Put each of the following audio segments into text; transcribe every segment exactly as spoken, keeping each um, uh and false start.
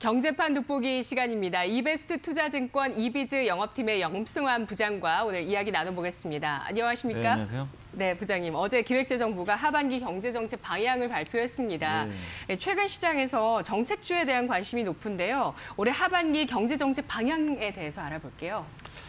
경제판 돋보기 시간입니다. 이베스트 투자증권 이비즈 영업팀의 영승환 부장과 오늘 이야기 나눠보겠습니다. 안녕하십니까? 네, 안녕하세요. 네, 부장님. 어제 기획재정부가 하반기 경제정책 방향을 발표했습니다. 네. 네, 최근 시장에서 정책주에 대한 관심이 높은데요. 올해 하반기 경제정책 방향에 대해서 알아볼게요.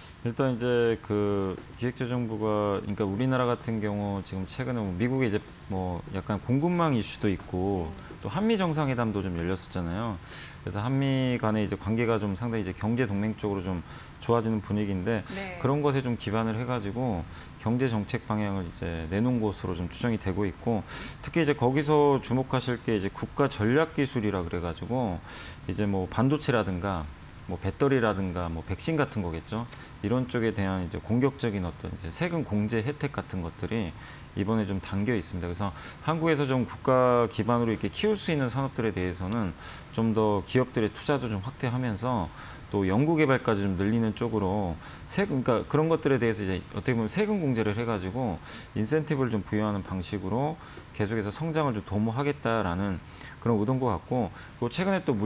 일단 이제 그 기획재정부가 그러니까 우리나라 같은 경우 지금 최근에 뭐 미국에 이제 뭐 약간 공급망 이슈도 있고 또 한미 정상회담도 좀 열렸었잖아요. 그래서 한미 간의 이제 관계가 좀 상당히 이제 경제 동맹 쪽으로 좀 좋아지는 분위기인데 네. 그런 것에 좀 기반을 해가지고 경제 정책 방향을 이제 내놓은 것으로 좀 추정이 되고 있고 특히 이제 거기서 주목하실 게 이제 국가 전략 기술이라 그래가지고 이제 뭐 반도체라든가 뭐 배터리라든가 뭐 백신 같은 거겠죠. 이런 쪽에 대한 이제 공격적인 어떤 이제 세금 공제 혜택 같은 것들이 이번에 좀 담겨 있습니다. 그래서 한국에서 좀 국가 기반으로 이렇게 키울 수 있는 산업들에 대해서는 좀 더 기업들의 투자도 좀 확대하면서 또 연구개발까지 좀 늘리는 쪽으로 세금, 그러니까 그런 것들에 대해서 이제 어떻게 보면 세금 공제를 해가지고 인센티브를 좀 부여하는 방식으로 계속해서 성장을 좀 도모하겠다라는 그런 의도인 것 같고, 그리고 최근에 또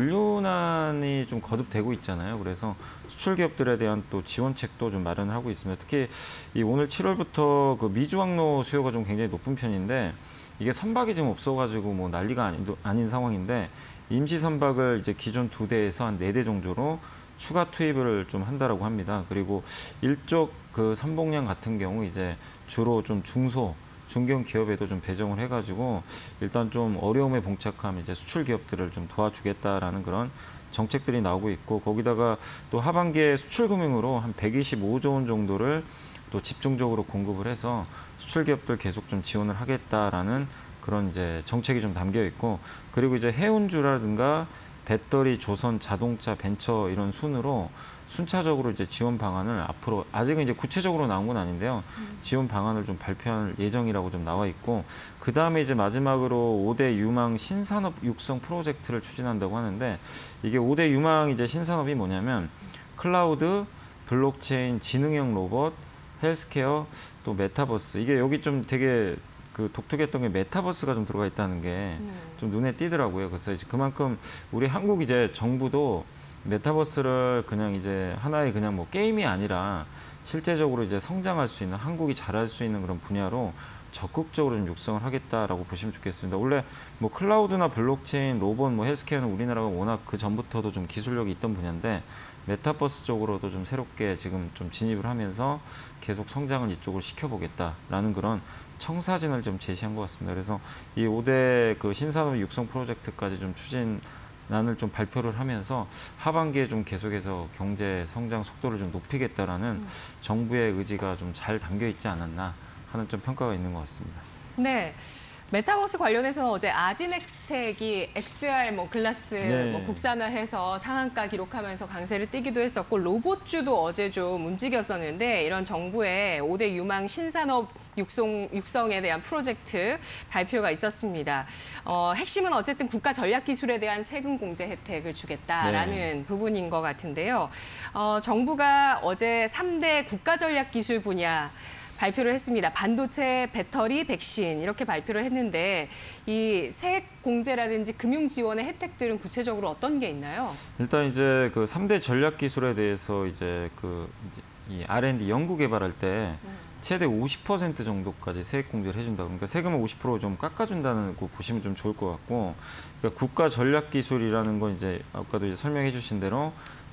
물류난이 좀 거듭되고 있잖아요. 그래서 수출 기업들에 대한 또 지원책도 좀 마련을 하고 있습니다. 특히 이 오늘 칠월부터 그 미주항로 수요가 좀 굉장히 높은 편인데 이게 선박이 좀 없어가지고 뭐 난리가 아닌, 아닌 상황인데 임시 선박을 이제 기존 두 대에서 한 네 대 정도로 추가 투입을 좀 한다라고 합니다. 그리고 일족 그 선봉량 같은 경우 이제 주로 좀 중소, 중견 기업에도 좀 배정을 해가지고 일단 좀 어려움에 봉착한 이제 수출 기업들을 좀 도와주겠다라는 그런 정책들이 나오고 있고, 거기다가 또 하반기에 수출 금융으로 한 백이십오조 원 정도를 또 집중적으로 공급을 해서 수출 기업들 계속 좀 지원을 하겠다라는 그런 이제 정책이 좀 담겨 있고, 그리고 이제 해운주라든가 배터리, 조선, 자동차, 벤처 이런 순으로 순차적으로 이제 지원 방안을 앞으로 아직은 이제 구체적으로 나온 건 아닌데요. 음. 지원 방안을 좀 발표할 예정이라고 좀 나와 있고, 그 다음에 이제 마지막으로 오 대 유망 신산업 육성 프로젝트를 추진한다고 하는데, 이게 오 대 유망 이제 신산업이 뭐냐면 클라우드, 블록체인, 지능형 로봇, 헬스케어, 또 메타버스. 이게 여기 좀 되게 그 독특했던 게 메타버스가 좀 들어가 있다는 게 좀 눈에 띄더라고요. 그래서 이제 그만큼 우리 한국 이제 정부도 메타버스를 그냥 이제 하나의 그냥 뭐 게임이 아니라 실제적으로 이제 성장할 수 있는, 한국이 잘할 수 있는 그런 분야로 적극적으로 좀 육성을 하겠다라고 보시면 좋겠습니다. 원래 뭐 클라우드나 블록체인, 로봇, 뭐 헬스케어는 우리나라가 워낙 그 전부터도 좀 기술력이 있던 분야인데 메타버스 쪽으로도 좀 새롭게 지금 좀 진입을 하면서 계속 성장을 이쪽으로 시켜보겠다라는 그런 청사진을 좀 제시한 것 같습니다. 그래서 이 오 대 그 신산업 육성 프로젝트까지 좀 추진안을 좀 발표를 하면서 하반기에 좀 계속해서 경제 성장 속도를 좀 높이겠다라는 음. 정부의 의지가 좀 잘 담겨 있지 않았나 하는 좀 평가가 있는 것 같습니다. 네. 메타버스 관련해서 어제 아지넥스텍이 엑스알 뭐 글라스 네. 뭐 국산화해서 상한가 기록하면서 강세를 띠기도 했었고, 로봇주도 어제 좀 움직였었는데 이런 정부의 오 대 유망 신산업 육성, 육성에 대한 프로젝트 발표가 있었습니다. 어, 핵심은 어쨌든 국가 전략 기술에 대한 세금 공제 혜택을 주겠다라는 네. 부분인 것 같은데요. 어, 정부가 어제 삼 대 국가 전략 기술 분야 발표를 했습니다. 반도체, 배터리, 백신 이렇게 발표를 했는데 이 세액 공제라든지 금융 지원의 혜택들은 구체적으로 어떤 게 있나요? 일단 이제 그 삼 대 전략 기술에 대해서 이제 그 이제 이 알 앤 디 연구 개발할 때 음. 최대 오십 퍼센트 정도까지 세액 공제를 해준다. 그러니까 세금을 오십 퍼센트 좀 깎아준다는 거 보시면 좀 좋을 것 같고, 그러니까 국가 전략 기술이라는 건 이제 아까도 이제 설명해 주신 대로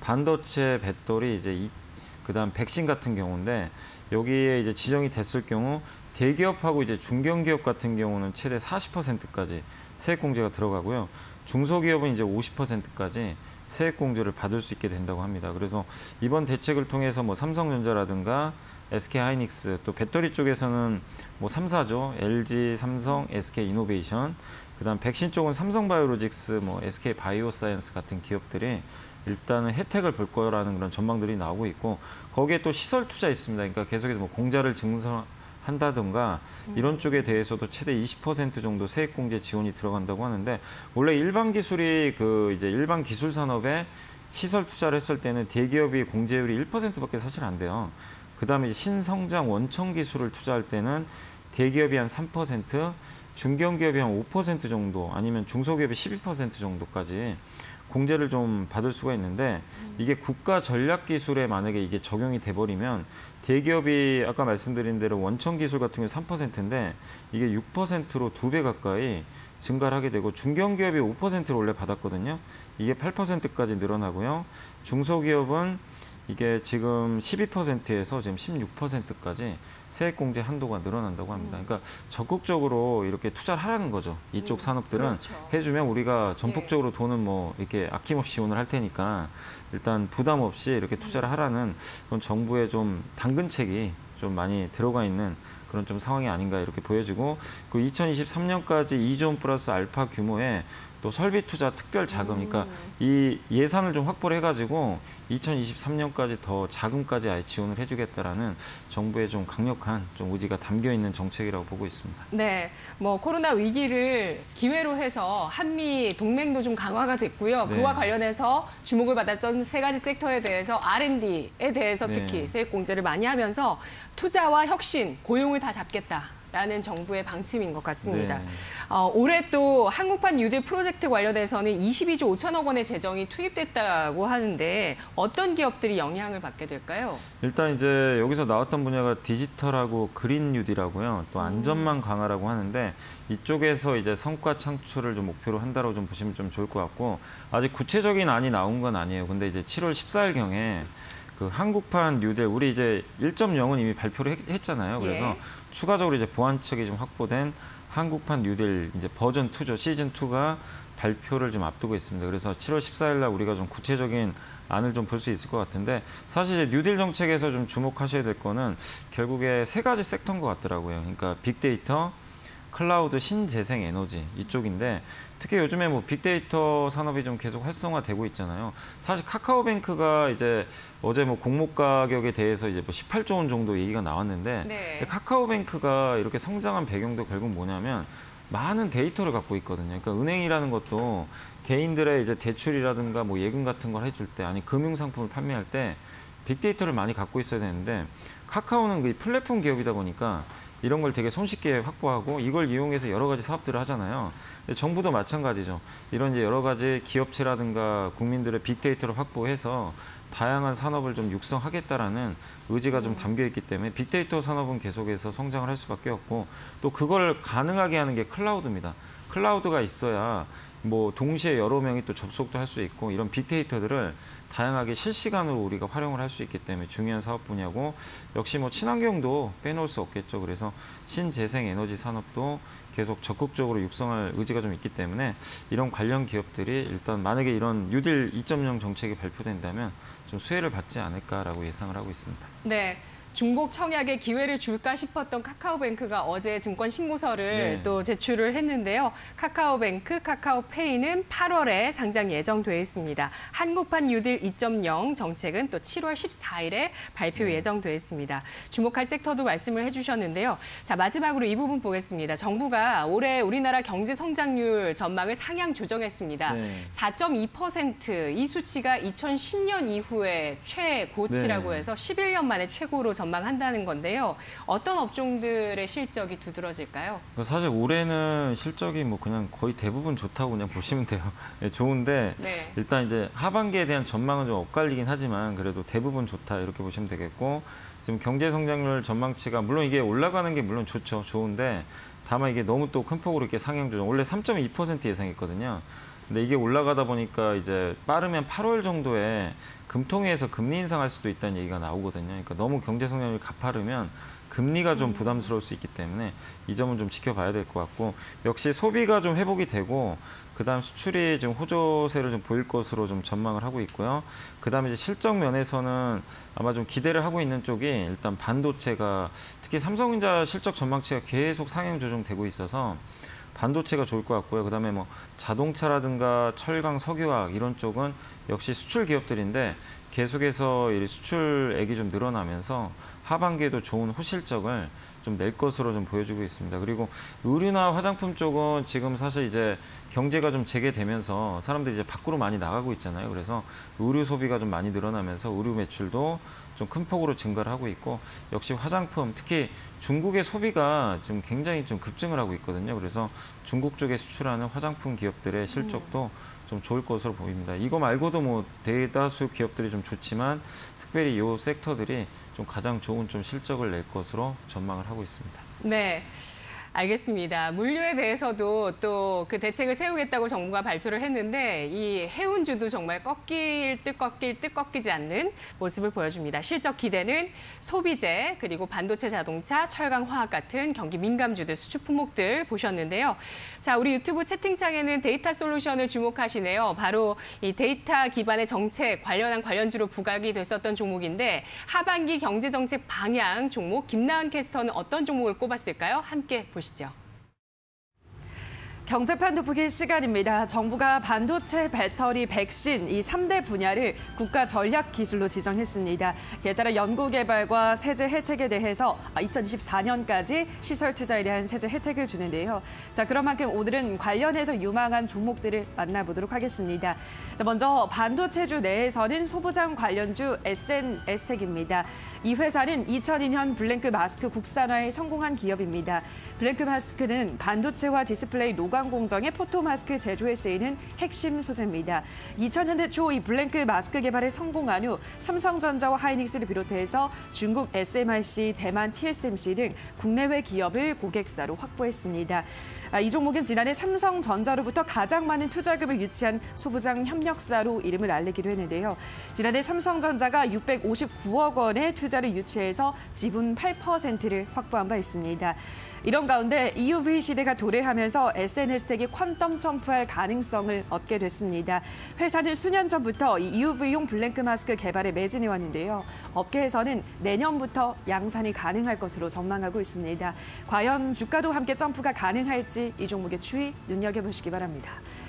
반도체, 배터리, 이제 이 그다음 백신 같은 경우인데, 여기에 이제 지정이 됐을 경우 대기업하고 이제 중견기업 같은 경우는 최대 사십 퍼센트까지 세액 공제가 들어가고요. 중소기업은 이제 오십 퍼센트까지 세액 공제를 받을 수 있게 된다고 합니다. 그래서 이번 대책을 통해서 뭐 삼성전자라든가 에스케이 하이닉스, 또 배터리 쪽에서는 뭐 삼 사죠. 엘지, 삼성, 에스케이 이노베이션, 그다음 백신 쪽은 삼성바이오로직스, 뭐 에스케이 바이오사이언스 같은 기업들이 일단은 혜택을 볼 거라는 그런 전망들이 나오고 있고, 거기에 또 시설 투자 있습니다. 그러니까 계속해서 뭐 공자를 증설한다든가 이런 쪽에 대해서도 최대 이십 퍼센트 정도 세액 공제 지원이 들어간다고 하는데, 원래 일반 기술이 그 이제 일반 기술 산업에 시설 투자를 했을 때는 대기업이 공제율이 일 퍼센트밖에 사실 안 돼요. 그다음에 신성장 원청 기술을 투자할 때는 대기업이 한 삼 퍼센트, 중견기업이 한 오 퍼센트 정도 아니면 중소기업이 십이 퍼센트 정도까지 공제를 좀 받을 수가 있는데 이게 국가 전략 기술에 만약에 이게 적용이 돼버리면 대기업이 아까 말씀드린 대로 원천 기술 같은 경우 삼 퍼센트인데 이게 육 퍼센트로 두 배 가까이 증가를 하게 되고 중견기업이 오 퍼센트를 원래 받았거든요. 이게 팔 퍼센트까지 늘어나고요. 중소기업은 이게 지금 십이 퍼센트에서 지금 십육 퍼센트까지 세액공제 한도가 늘어난다고 합니다. 그러니까 적극적으로 이렇게 투자를 하라는 거죠. 이쪽 산업들은 그렇죠. 해주면 우리가 전폭적으로 돈은 뭐 이렇게 아낌없이 지원을 할 테니까 일단 부담 없이 이렇게 투자를 하라는 그런 정부의 좀 당근책이 좀 많이 들어가 있는 그런 좀 상황이 아닌가 이렇게 보여지고 그 이천이십삼 년까지 이조 원 플러스 알파 규모의 또 설비 투자 특별 자금, 그러니까 이 예산을 좀 확보를 해가지고 이천이십삼 년까지 더 자금까지 아예 지원을 해주겠다라는 정부의 좀 강력한 좀 의지가 담겨 있는 정책이라고 보고 있습니다. 네, 뭐 코로나 위기를 기회로 해서 한미 동맹도 좀 강화가 됐고요. 네. 그와 관련해서 주목을 받았던 세 가지 섹터에 대해서 알 앤 디에 대해서 네. 특히 세액 공제를 많이 하면서 투자와 혁신, 고용을 다 잡겠다. 라는 정부의 방침인 것 같습니다. 네. 어, 올해 또 한국판 뉴딜 프로젝트 관련해서는 이십이조 오천억 원의 재정이 투입됐다고 하는데 어떤 기업들이 영향을 받게 될까요? 일단 이제 여기서 나왔던 분야가 디지털하고 그린 뉴딜하고요. 또 안전망 강화라고 하는데 이쪽에서 이제 성과 창출을 좀 목표로 한다고 좀 보시면 좀 좋을 것 같고 아직 구체적인 안이 나온 건 아니에요. 근데 이제 칠월 십사일경에 그 한국판 뉴딜 우리 이제 일 점 영은 이미 발표를 했, 했잖아요. 그래서 예. 추가적으로 이제 보완책이 좀 확보된 한국판 뉴딜 이제 버전 투죠. 시즌 투가 발표를 좀 앞두고 있습니다. 그래서 칠월 십사일 날 우리가 좀 구체적인 안을 좀 볼 수 있을 것 같은데 사실 이제 뉴딜 정책에서 좀 주목하셔야 될 거는 결국에 세 가지 섹터인 것 같더라고요. 그러니까 빅데이터, 클라우드, 신재생 에너지 이쪽인데 특히 요즘에 뭐 빅데이터 산업이 좀 계속 활성화되고 있잖아요. 사실 카카오뱅크가 이제 어제 뭐 공모 가격에 대해서 이제 뭐 십팔조 원 정도 얘기가 나왔는데 네. 카카오뱅크가 이렇게 성장한 배경도 결국 뭐냐면 많은 데이터를 갖고 있거든요. 그러니까 은행이라는 것도 개인들의 이제 대출이라든가 뭐 예금 같은 걸 해줄 때 아니 금융 상품을 판매할 때 빅데이터를 많이 갖고 있어야 되는데 카카오는 그 플랫폼 기업이다 보니까 이런 걸 되게 손쉽게 확보하고 이걸 이용해서 여러 가지 사업들을 하잖아요. 정부도 마찬가지죠. 이런 이제 여러 가지 기업체라든가 국민들의 빅데이터를 확보해서 다양한 산업을 좀 육성하겠다라는 의지가 좀 담겨 있기 때문에 빅데이터 산업은 계속해서 성장을 할 수밖에 없고 또 그걸 가능하게 하는 게 클라우드입니다. 클라우드가 있어야 뭐 동시에 여러 명이 또 접속도 할 수 있고 이런 빅데이터들을 다양하게 실시간으로 우리가 활용을 할 수 있기 때문에 중요한 사업 분야고 역시 뭐 친환경도 빼놓을 수 없겠죠. 그래서 신재생 에너지 산업도 계속 적극적으로 육성할 의지가 좀 있기 때문에 이런 관련 기업들이 일단 만약에 이런 뉴딜 이 점 영 정책이 발표된다면 좀 수혜를 받지 않을까라고 예상을 하고 있습니다. 네. 중복 청약에 기회를 줄까 싶었던 카카오뱅크가 어제 증권 신고서를 네. 또 제출을 했는데요. 카카오뱅크, 카카오페이는 팔월에 상장 예정돼 있습니다. 한국판 뉴딜 이 점 영 정책은 또 칠월 십사일에 발표 네. 예정돼 있습니다. 주목할 섹터도 말씀을 해주셨는데요. 자, 마지막으로 이 부분 보겠습니다. 정부가 올해 우리나라 경제 성장률 전망을 상향 조정했습니다. 네. 사 점 이 퍼센트 이 수치가 이천십 년 이후에 최고치라고 네. 해서 십일 년 만에 최고로 전망한다는 건데요. 어떤 업종들의 실적이 두드러질까요? 사실 올해는 실적이 뭐 그냥 거의 대부분 좋다고 그냥 보시면 돼요. 네, 좋은데 네. 일단 이제 하반기에 대한 전망은 좀 엇갈리긴 하지만 그래도 대부분 좋다 이렇게 보시면 되겠고 지금 경제 성장률 전망치가 물론 이게 올라가는 게 물론 좋죠. 좋은데 다만 이게 너무 또 큰 폭으로 이렇게 상향 조정 원래 삼 점 이 퍼센트 예상했거든요. 근데 이게 올라가다 보니까 이제 빠르면 팔월 정도에 금통위에서 금리 인상할 수도 있다는 얘기가 나오거든요. 그러니까 너무 경제 성장률이 가파르면 금리가 좀 부담스러울 수 있기 때문에 이 점은 좀 지켜봐야 될 것 같고 역시 소비가 좀 회복이 되고 그다음 수출이 좀 호조세를 좀 보일 것으로 좀 전망을 하고 있고요. 그다음에 이제 실적 면에서는 아마 좀 기대를 하고 있는 쪽이 일단 반도체가 특히 삼성전자 실적 전망치가 계속 상향 조정되고 있어서 반도체가 좋을 것 같고요. 그다음에 뭐 자동차라든가 철강, 석유화학 이런 쪽은 역시 수출 기업들인데 계속해서 이 수출액이 좀 늘어나면서 하반기에도 좋은 호실적을 좀 낼 것으로 좀 보여주고 있습니다. 그리고 의류나 화장품 쪽은 지금 사실 이제 경제가 좀 재개되면서 사람들이 이제 밖으로 많이 나가고 있잖아요. 그래서 의류 소비가 좀 많이 늘어나면서 의류 매출도 좀 큰 폭으로 증가를 하고 있고, 역시 화장품, 특히 중국의 소비가 지금 굉장히 좀 급증을 하고 있거든요. 그래서 중국 쪽에 수출하는 화장품 기업들의 실적도 좀 좋을 것으로 보입니다. 이거 말고도 뭐 대다수 기업들이 좀 좋지만 특별히 이 섹터들이 좀 가장 좋은 좀 실적을 낼 것으로 전망을 하고 있습니다. 네. 알겠습니다. 물류에 대해서도 또 그 대책을 세우겠다고 정부가 발표를 했는데 이 해운주도 정말 꺾일 듯 꺾일 듯 꺾이지 않는 모습을 보여줍니다. 실적 기대는 소비재, 그리고 반도체, 자동차, 철강, 화학 같은 경기 민감주들, 수출 품목들 보셨는데요. 자, 우리 유튜브 채팅창에는 데이터 솔루션을 주목하시네요. 바로 이 데이터 기반의 정책 관련한 관련주로 부각이 됐었던 종목인데 하반기 경제정책 방향 종목 김나은 캐스터는 어떤 종목을 꼽았을까요? 함께 보시죠. 경제판 돋보기 시간입니다. 정부가 반도체, 배터리, 백신 이 삼 대 분야를 국가 전략 기술로 지정했습니다. 이에 따라 연구개발과 세제 혜택에 대해서 이천이십사 년까지 시설 투자에 대한 세제 혜택을 주는데요. 자, 그런 만큼 오늘은 관련해서 유망한 종목들을 만나보도록 하겠습니다. 자, 먼저 반도체주 내에서는 소부장 관련주 에스엔에스텍입니다. 이 회사는 이천이 년 블랭크 마스크 국산화에 성공한 기업입니다. 블랭크 마스크는 반도체와 디스플레이 노 노광 공정의 포토 마스크 제조에 쓰이는 핵심 소재입니다. 이천 년대 초 이 블랭크 마스크 개발에 성공한 후 삼성전자와 하이닉스를 비롯해서 중국 에스엠알씨, 대만 티에스엠씨 등 국내외 기업을 고객사로 확보했습니다. 이 종목은 지난해 삼성전자로부터 가장 많은 투자금을 유치한 소부장 협력사로 이름을 알리기도 했는데요. 지난해 삼성전자가 육백오십구억 원의 투자를 유치해서 지분 팔 퍼센트를 확보한 바 있습니다. 이런 가운데 이유브이 시대가 도래하면서 에스엔에스텍이 퀀텀 점프할 가능성을 얻게 됐습니다. 회사는 수년 전부터 이유브이용 블랭크 마스크 개발에 매진해 왔는데요. 업계에서는 내년부터 양산이 가능할 것으로 전망하고 있습니다. 과연 주가도 함께 점프가 가능할지 이 종목의 추이 눈여겨보시기 바랍니다.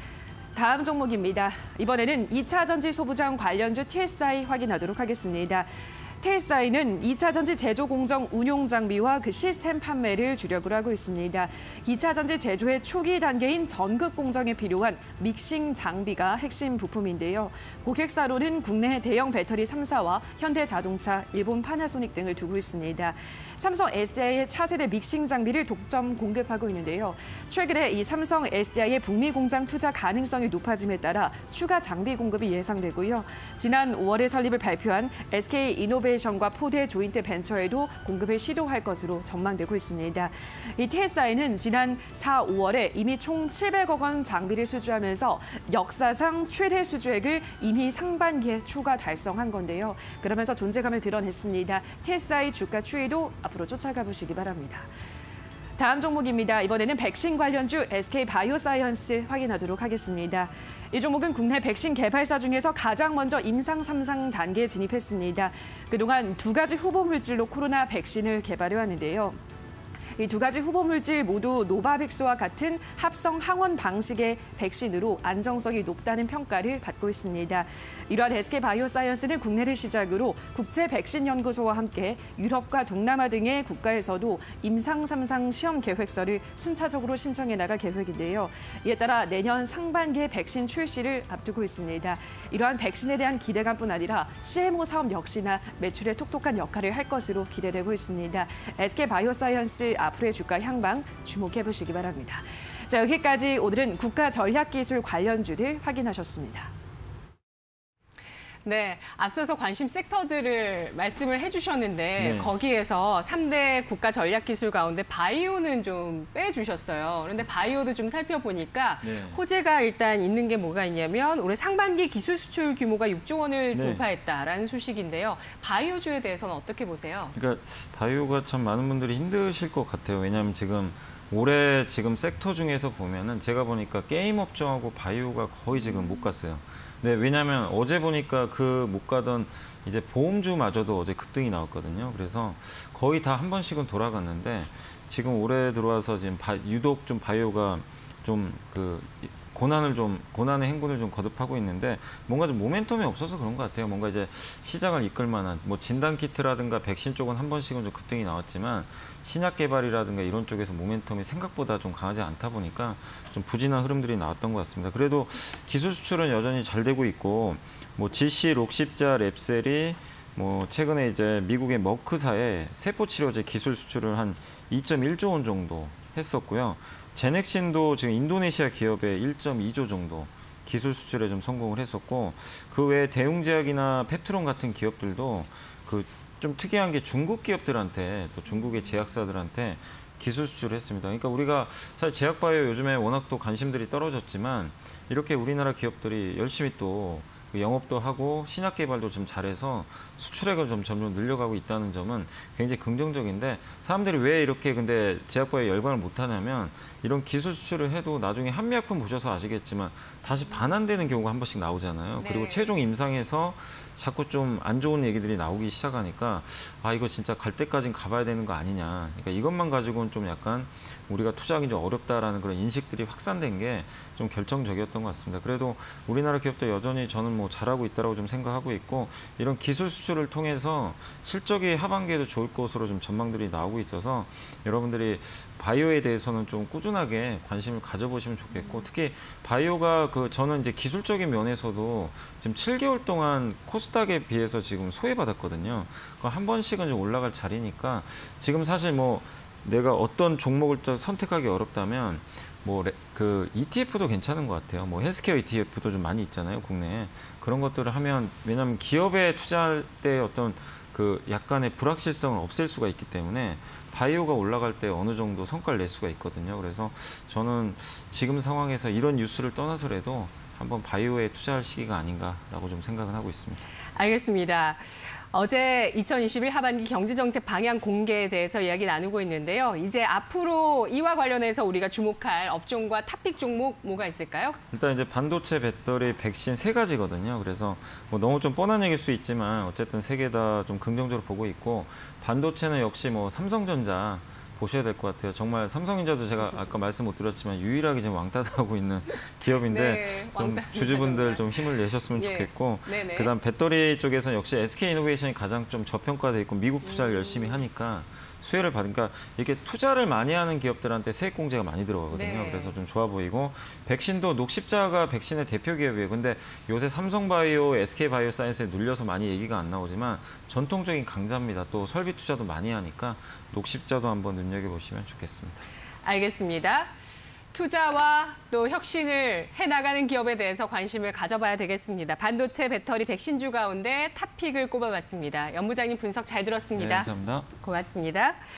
다음 종목입니다. 이번에는 이 차 전지 소부장 관련주 티에스아이 확인하도록 하겠습니다. 티에스아이는 이 차 전지 제조 공정 운용 장비와 그 시스템 판매를 주력으로 하고 있습니다. 이 차 전지 제조의 초기 단계인 전극 공정에 필요한 믹싱 장비가 핵심 부품인데요. 고객사로는 국내 대형 배터리 삼 사와 현대자동차, 일본 파나소닉 등을 두고 있습니다. 삼성 에스디아이의 차세대 믹싱 장비를 독점 공급하고 있는데요. 최근에 이 삼성 에스디아이의 북미 공장 투자 가능성이 높아짐에 따라 추가 장비 공급이 예상되고요. 지난 오월에 설립을 발표한 에스케이이노베이션과 포대 조인트 벤처에도 공급을 시도할 것으로 전망되고 있습니다. 이 티에스아이는 지난 사, 오월에 이미 총 칠백억 원 장비를 수주하면서 역사상 최대 수주액을 이미 상반기에 초과 달성한 건데요. 그러면서 존재감을 드러냈습니다. 티에스아이 주가 추이도 앞으로 쫓아가 보시기 바랍니다. 다음 종목입니다. 이번에는 백신 관련주 에스케이바이오사이언스 확인하도록 하겠습니다. 이 종목은 국내 백신 개발사 중에서 가장 먼저 임상 삼 상 단계에 진입했습니다. 그동안 두 가지 후보 물질로 코로나 백신을 개발해 왔는데요. 이 두 가지 후보 물질 모두 노바백스와 같은 합성 항원 방식의 백신으로 안정성이 높다는 평가를 받고 있습니다. 이러한 에스케이바이오사이언스는 국내를 시작으로 국제 백신 연구소와 함께 유럽과 동남아 등의 국가에서도 임상 삼 상 시험 계획서를 순차적으로 신청해 나갈 계획인데요. 이에 따라 내년 상반기에 백신 출시를 앞두고 있습니다. 이러한 백신에 대한 기대감뿐 아니라 씨엠오 사업 역시나 매출에 톡톡한 역할을 할 것으로 기대되고 있습니다. 에스케이바이오사이언스 앞으로의 주가 향방 주목해 보시기 바랍니다. 자, 여기까지 오늘은 국가 전략기술 관련주들 확인하셨습니다. 네, 앞서서 관심 섹터들을 말씀을 해주셨는데 네. 거기에서 삼 대 국가 전략기술 가운데 바이오는 좀 빼주셨어요. 그런데 바이오도 좀 살펴보니까 네. 호재가 일단 있는 게 뭐가 있냐면 올해 상반기 기술 수출 규모가 육조 원을 네. 돌파했다라는 소식인데요. 바이오주에 대해서는 어떻게 보세요? 그러니까 바이오가 참 많은 분들이 힘드실 것 같아요. 왜냐하면 지금 올해 지금 섹터 중에서 보면은 제가 보니까 게임 업종하고 바이오가 거의 지금 못 갔어요. 네, 왜냐하면 어제 보니까 그 못 가던 이제 보험주마저도 어제 급등이 나왔거든요. 그래서 거의 다 한 번씩은 돌아갔는데 지금 올해 들어와서 지금 바, 유독 좀 바이오가 좀 그 고난을 좀 고난의 행군을 좀 거듭하고 있는데 뭔가 좀 모멘텀이 없어서 그런 것 같아요. 뭔가 이제 시장을 이끌 만한 뭐 진단 키트라든가 백신 쪽은 한 번씩은 좀 급등이 나왔지만 신약 개발이라든가 이런 쪽에서 모멘텀이 생각보다 좀 강하지 않다 보니까 좀 부진한 흐름들이 나왔던 것 같습니다. 그래도 기술 수출은 여전히 잘 되고 있고 뭐 지씨, 록십자, 랩셀이 뭐 최근에 이제 미국의 머크사에 세포 치료제 기술 수출을 한 이 점 일 조 원 정도 했었고요. 제넥신도 지금 인도네시아 기업에 일 점 이 조 정도 기술 수출에 좀 성공을 했었고 그 외에 대웅제약이나 펩트론 같은 기업들도 그 좀 특이한 게 중국 기업들한테 또 중국의 제약사들한테 기술 수출을 했습니다. 그러니까 우리가 사실 제약바이오 요즘에 워낙 또 관심들이 떨어졌지만 이렇게 우리나라 기업들이 열심히 또 영업도 하고 신약 개발도 좀 잘해서 수출액을 좀 점점 늘려가고 있다는 점은 굉장히 긍정적인데 사람들이 왜 이렇게 근데 제약바이오에 열광을 못하냐면 이런 기술 수출을 해도 나중에 한미약품 보셔서 아시겠지만 다시 반환되는 경우가 한 번씩 나오잖아요. 네. 그리고 최종 임상에서 자꾸 좀 안 좋은 얘기들이 나오기 시작하니까 아 이거 진짜 갈 때까지는 가봐야 되는 거 아니냐. 그러니까 이것만 가지고는 좀 약간 우리가 투자하기 좀 어렵다라는 그런 인식들이 확산된 게 좀 결정적이었던 것 같습니다. 그래도 우리나라 기업도 여전히 저는 뭐 잘하고 있다라고 좀 생각하고 있고 이런 기술 수출을 통해서 실적이 하반기에도 좋을 것으로 좀 전망들이 나오고 있어서 여러분들이 바이오에 대해서는 좀 꾸준하게 관심을 가져보시면 좋겠고 특히 바이오가 그 저는 이제 기술적인 면에서도 지금 칠 개월 동안 코스닥에 비해서 지금 소외받았거든요. 한 번씩은 좀 올라갈 자리니까 지금 사실 뭐 내가 어떤 종목을 선택하기 어렵다면 뭐 그 이티에프도 괜찮은 것 같아요. 뭐 헬스케어 이티에프도 좀 많이 있잖아요, 국내에. 그런 것들을 하면 왜냐하면 기업에 투자할 때 어떤 그 약간의 불확실성을 없앨 수가 있기 때문에 바이오가 올라갈 때 어느 정도 성과를 낼 수가 있거든요. 그래서 저는 지금 상황에서 이런 뉴스를 떠나서라도 한번 바이오에 투자할 시기가 아닌가라고 좀 생각은 하고 있습니다. 알겠습니다. 어제 이천이십일 하반기 경제정책 방향 공개에 대해서 이야기 나누고 있는데요. 이제 앞으로 이와 관련해서 우리가 주목할 업종과 탑픽 종목 뭐가 있을까요? 일단 이제 반도체, 배터리, 백신 세 가지거든요. 그래서 뭐 너무 좀 뻔한 얘기일 수 있지만 어쨌든 세 개 다 좀 긍정적으로 보고 있고 반도체는 역시 뭐 삼성전자 보셔야 될 것 같아요. 정말 삼성전자도 제가 아까 말씀 못 드렸지만 유일하게 지금 왕따하고 있는 기업인데 네, 좀 왕따입니다, 주주분들 정말. 좀 힘을 내셨으면 예. 좋겠고 네네. 그다음 배터리 쪽에서는 역시 에스케이이노베이션이 가장 좀 저평가돼 있고 미국 투자를 음. 열심히 하니까 수혜를 받으니까 이렇게 투자를 많이 하는 기업들한테 세액 공제가 많이 들어가거든요. 네. 그래서 좀 좋아 보이고 백신도 녹십자가 백신의 대표 기업이에요. 근데 요새 삼성바이오, 에스케이바이오사이언스에 눌려서 많이 얘기가 안 나오지만 전통적인 강자입니다. 또 설비 투자도 많이 하니까 녹십자도 한번 눈여겨보시면 좋겠습니다. 알겠습니다. 투자와 또 혁신을 해나가는 기업에 대해서 관심을 가져봐야 되겠습니다. 반도체, 배터리, 백신주 가운데 탑픽을 꼽아봤습니다. 연무장님 분석 잘 들었습니다. 네, 감사합니다. 고맙습니다.